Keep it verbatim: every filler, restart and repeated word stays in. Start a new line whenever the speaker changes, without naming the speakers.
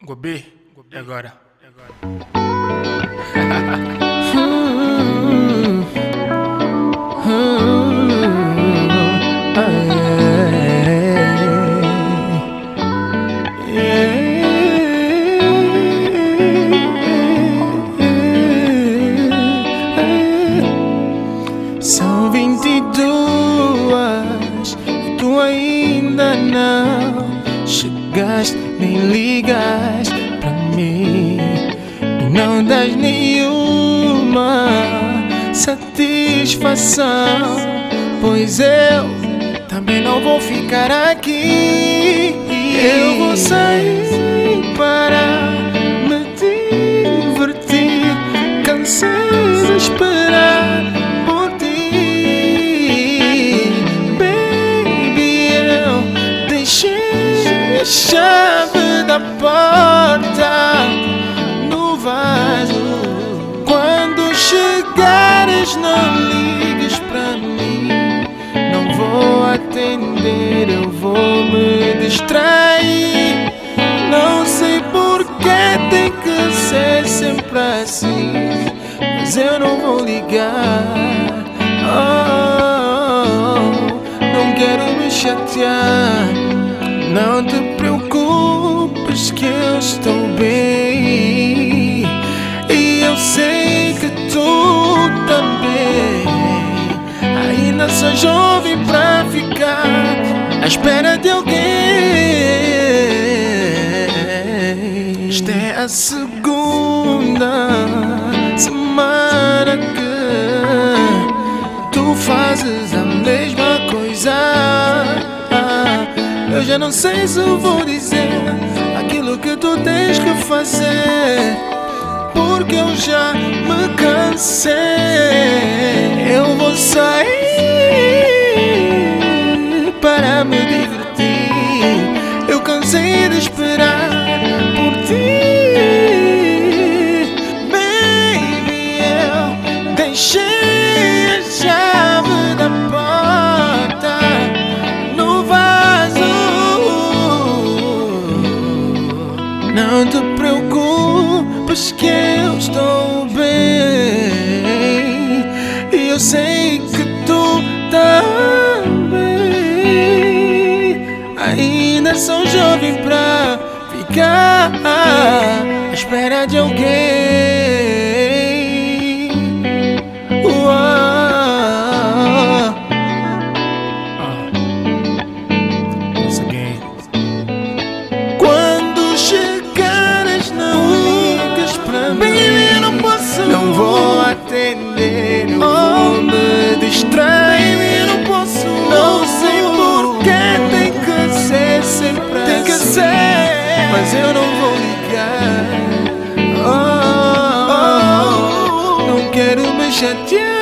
Gobi, e agora? E agora?
São vinte e duas e tu ainda não chegaste, nem ligas pra mim e não das nenhuma satisfação, pois eu também não vou ficar aqui. Eu vou sair para me divertir, cansei de esperar por ti, baby. Eu deixei a chave da porta no vaso. Quando chegares, não ligues pra mim, não vou atender, eu vou me distrair. Não sei porquê tem que ser sempre assim, mas eu não vou ligar. Oh, não quero me chatear. Não te preocupes que eu estou bem, e eu sei que tu também. Ainda sou jovem pra ficar à espera de alguém. Esta é a segunda semana que tu fazes a mesma coisa. Eu já não sei se eu vou dizer aquilo que tu tens que fazer, porque eu já me cansei. Eu vou sair para me divertir, eu cansei de esperar por ti, baby. Eu deixei a chave da porta no vaso. Não te preocupes que eu estou bem, e eu sei que tu também. Ainda sou jovem pra ficar à espera de alguém. Uau.
Once again.
Quando chegares, não ligas pra mim, baby, não posso, não vou atender, eu vou me distrair, baby, não posso, não sei porquê tem que ser sempre tem que assim, ser, mas eu não vou ligar. Oh, oh, oh, não quero me chatear.